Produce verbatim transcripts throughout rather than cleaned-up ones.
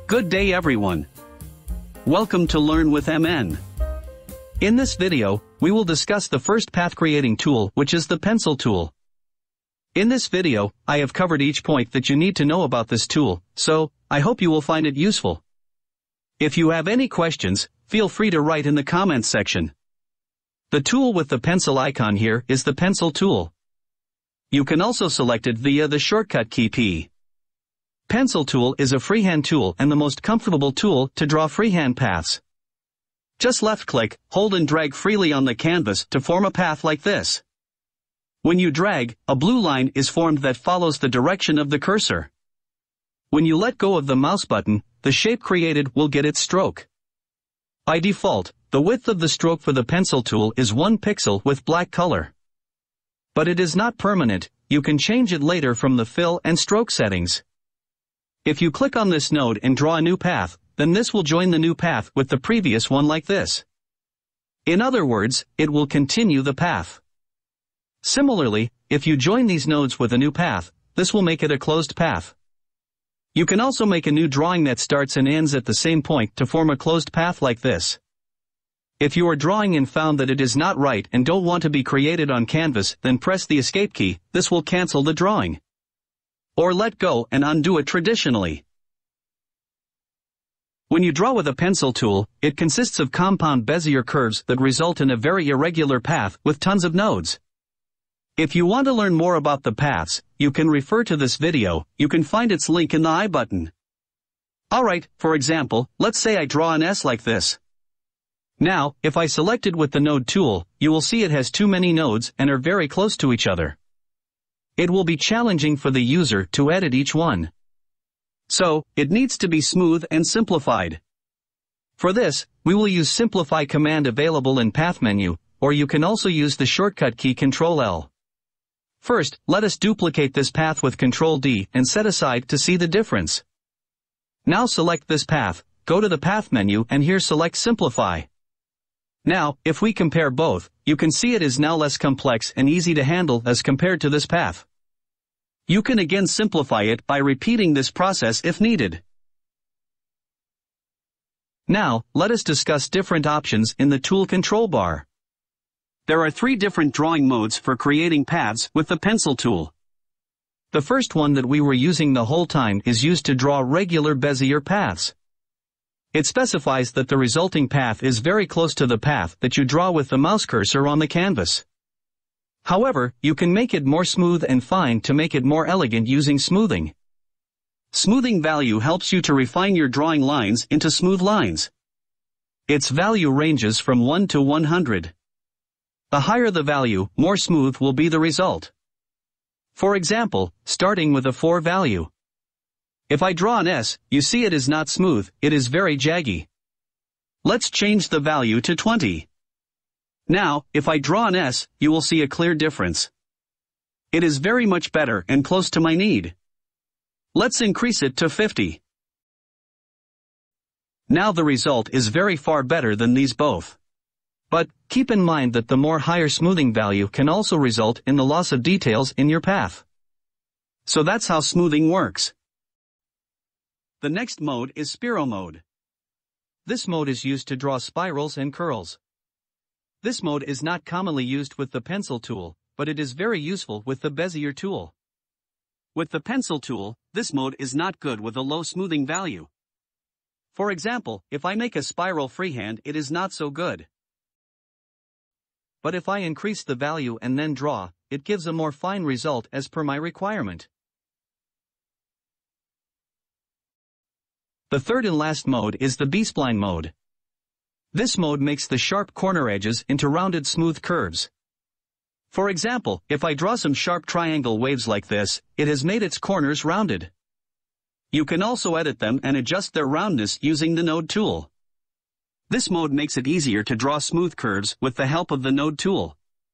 Good day everyone. Welcome to Learn with M N. In this video, we will discuss the first path creating tool, which is the pencil tool. In this video, I have covered each point that you need to know about this tool, so I hope you will find it useful. If you have any questions, feel free to write in the comments section. The tool with the pencil icon here is the pencil tool. You can also select it via the shortcut key P. Pencil tool is a freehand tool and the most comfortable tool to draw freehand paths. Just left-click, hold and drag freely on the canvas to form a path like this. When you drag, a blue line is formed that follows the direction of the cursor. When you let go of the mouse button, the shape created will get its stroke. By default, the width of the stroke for the pencil tool is one pixel with black color. But it is not permanent, you can change it later from the fill and stroke settings. If you click on this node and draw a new path, then this will join the new path with the previous one like this. In other words, it will continue the path. Similarly, if you join these nodes with a new path, this will make it a closed path. You can also make a new drawing that starts and ends at the same point to form a closed path like this. If you are drawing and found that it is not right and don't want to be created on canvas, then press the escape key. This will cancel the drawing. Or let go and undo it traditionally. When you draw with a pencil tool, it consists of compound Bezier curves that result in a very irregular path with tons of nodes. If you want to learn more about the paths, you can refer to this video. You can find its link in the I button. Alright, for example, let's say I draw an S like this. Now, if I select it with the node tool, you will see it has too many nodes and are very close to each other. It will be challenging for the user to edit each one. So, it needs to be smooth and simplified. For this, we will use Simplify command available in Path menu, or you can also use the shortcut key control L. First, let us duplicate this path with control D and set aside to see the difference. Now select this path, go to the Path menu and here select Simplify. Now, if we compare both, you can see it is now less complex and easy to handle as compared to this path. You can again simplify it by repeating this process if needed. Now, let us discuss different options in the tool control bar. There are three different drawing modes for creating paths with the pencil tool. The first one that we were using the whole time is used to draw regular Bezier paths. It specifies that the resulting path is very close to the path that you draw with the mouse cursor on the canvas. However, you can make it more smooth and fine to make it more elegant using smoothing. Smoothing value helps you to refine your drawing lines into smooth lines. Its value ranges from one to one hundred. The higher the value, more smooth will be the result. For example, starting with a four value. If I draw an S, you see it is not smooth, it is very jaggy. Let's change the value to twenty. Now, if I draw an S, you will see a clear difference. It is very much better and close to my need. Let's increase it to fifty. Now the result is very far better than these both. But, keep in mind that the more higher smoothing value can also result in the loss of details in your path. So that's how smoothing works. The next mode is Spiral mode. This mode is used to draw spirals and curls. This mode is not commonly used with the pencil tool, but it is very useful with the Bezier tool. With the pencil tool, this mode is not good with a low smoothing value. For example, if I make a spiral freehand, it is not so good. But if I increase the value and then draw, it gives a more fine result as per my requirement. The third and last mode is the B-spline mode. This mode makes the sharp corner edges into rounded smooth curves. For example, if I draw some sharp triangle waves like this, it has made its corners rounded. You can also edit them and adjust their roundness using the node tool. This mode makes it easier to draw smooth curves with the help of the node tool.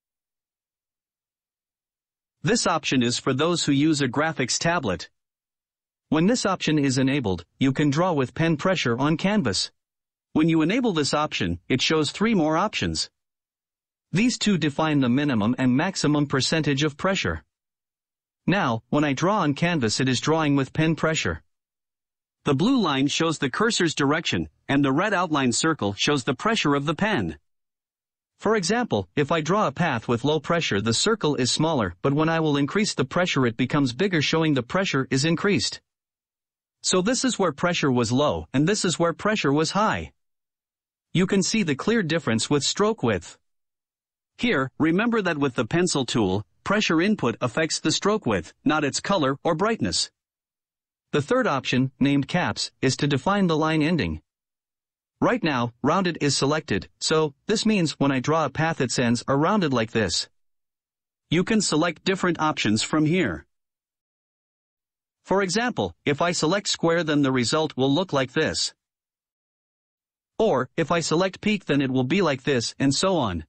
This option is for those who use a graphics tablet. When this option is enabled, you can draw with pen pressure on canvas. When you enable this option, it shows three more options. These two define the minimum and maximum percentage of pressure. Now, when I draw on canvas, it is drawing with pen pressure. The blue line shows the cursor's direction, and the red outline circle shows the pressure of the pen. For example, if I draw a path with low pressure, the circle is smaller, but when I will increase the pressure it becomes bigger, showing the pressure is increased. So this is where pressure was low, and this is where pressure was high. You can see the clear difference with stroke width. Here, remember that with the pencil tool, pressure input affects the stroke width, not its color or brightness. The third option, named caps, is to define the line ending. Right now, rounded is selected, so this means when I draw a path its ends are rounded like this. You can select different options from here. For example, if I select square, then the result will look like this. Or, if I select peak, then it will be like this, and so on.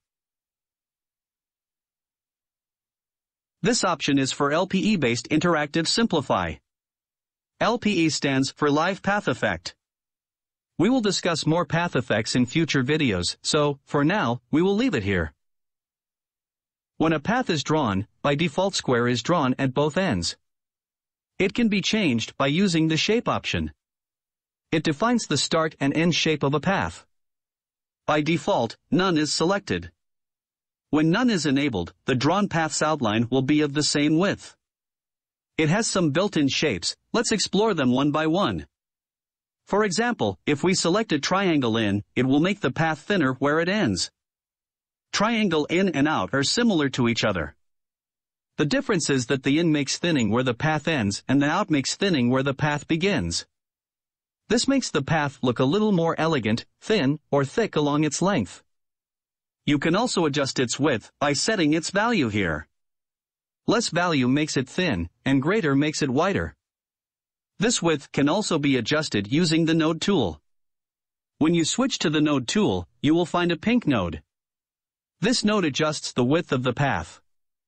This option is for L P E-based Interactive Simplify. L P E stands for Live Path Effect. We will discuss more path effects in future videos, so, for now, we will leave it here. When a path is drawn, by default square is drawn at both ends. It can be changed by using the Shape option. It defines the start and end shape of a path. By default, none is selected. When none is enabled, the drawn path's outline will be of the same width. It has some built-in shapes, let's explore them one by one. For example, if we select a triangle in, it will make the path thinner where it ends. Triangle in and out are similar to each other. The difference is that the in makes thinning where the path ends and the out makes thinning where the path begins. This makes the path look a little more elegant, thin, or thick along its length. You can also adjust its width by setting its value here. Less value makes it thin, and greater makes it wider. This width can also be adjusted using the node tool. When you switch to the node tool, you will find a pink node. This node adjusts the width of the path.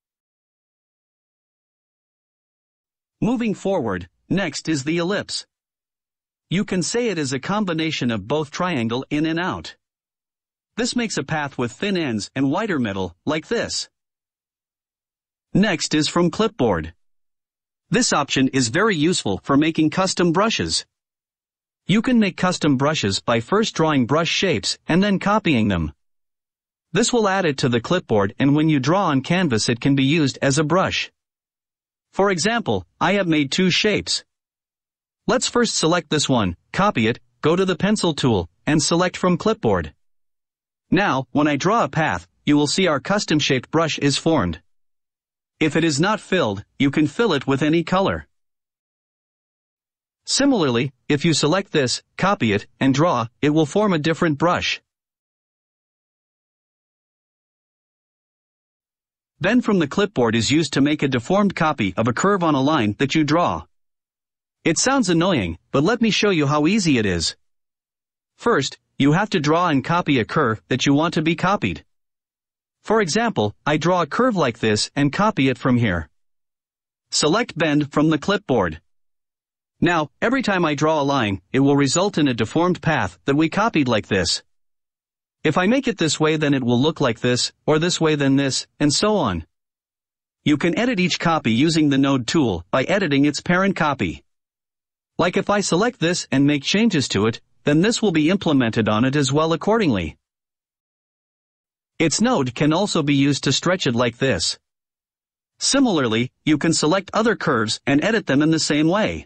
Moving forward, next is the ellipse. You can say it is a combination of both triangle in and out. This makes a path with thin ends and wider middle, like this. Next is from clipboard. This option is very useful for making custom brushes. You can make custom brushes by first drawing brush shapes and then copying them. This will add it to the clipboard, and when you draw on canvas it can be used as a brush. For example, I have made two shapes. Let's first select this one, copy it, go to the pencil tool, and select from clipboard. Now, when I draw a path, you will see our custom shaped brush is formed. If it is not filled, you can fill it with any color. Similarly, if you select this, copy it, and draw, it will form a different brush. Then from the clipboard is used to make a deformed copy of a curve on a line that you draw. It sounds annoying, but let me show you how easy it is. First, you have to draw and copy a curve that you want to be copied. For example, I draw a curve like this and copy it from here. Select Bend from the clipboard. Now, every time I draw a line, it will result in a deformed path that we copied like this. If I make it this way, then it will look like this, or this way then this, and so on. You can edit each copy using the node tool by editing its parent copy. Like if I select this and make changes to it, then this will be implemented on it as well accordingly. Its node can also be used to stretch it like this. Similarly, you can select other curves and edit them in the same way.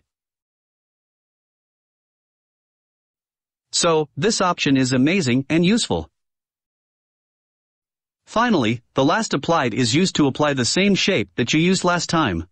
So, this option is amazing and useful. Finally, the last applied is used to apply the same shape that you used last time.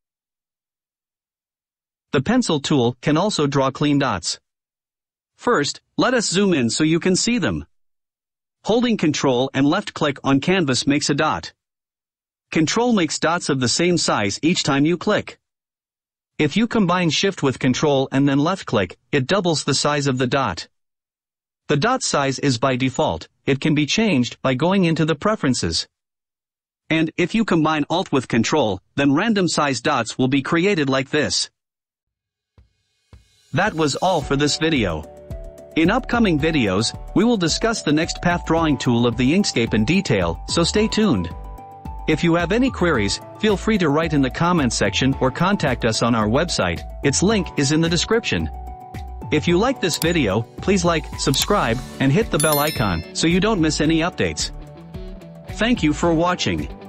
The pencil tool can also draw clean dots. First, let us zoom in so you can see them. Holding Control and left-click on canvas makes a dot. Control makes dots of the same size each time you click. If you combine Shift with Control and then left-click, it doubles the size of the dot. The dot size is by default. It can be changed by going into the preferences. And if you combine Alt with Control, then random size dots will be created like this. That was all for this video. In upcoming videos, we will discuss the next path drawing tool of the Inkscape in detail, so stay tuned. If you have any queries, feel free to write in the comments section or contact us on our website. Its link is in the description. If you like this video, please like, subscribe, and hit the bell icon so you don't miss any updates. Thank you for watching.